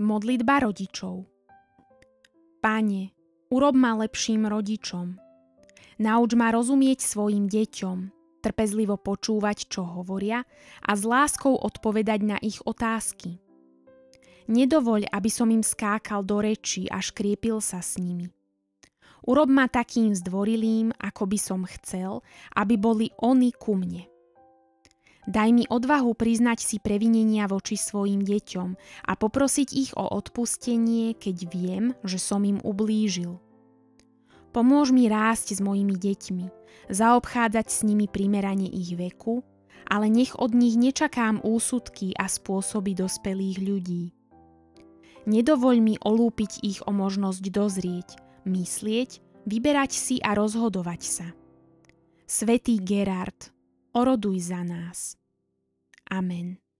Modlitba rodičov. Pane, urob ma lepším rodičom. Nauč ma rozumieť svojim deťom, trpezlivo počúvať, čo hovoria a s láskou odpovedať na ich otázky. Nedovoľ, aby som im skákal do rečí a škriepil sa s nimi. Urob ma takým zdvorilým, ako by som chcel, aby boli oni ku mne. Daj mi odvahu priznať si previnenia voči svojim deťom a poprosiť ich o odpustenie, keď viem, že som im ublížil. Pomôž mi rásť s mojimi deťmi, zaobchádzať s nimi primerane ich veku, ale nech od nich nečakám úsudky a spôsoby dospelých ľudí. Nedovoľ mi olúpiť ich o možnosť dozrieť, myslieť, vyberať si a rozhodovať sa. Svätý Gerard, oroduj za nás. Amen.